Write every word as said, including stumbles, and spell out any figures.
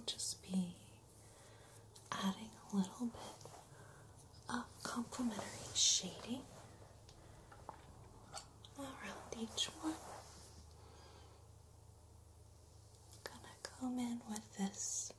just be adding a little bit of complementary shading around each one. Gonna come in with this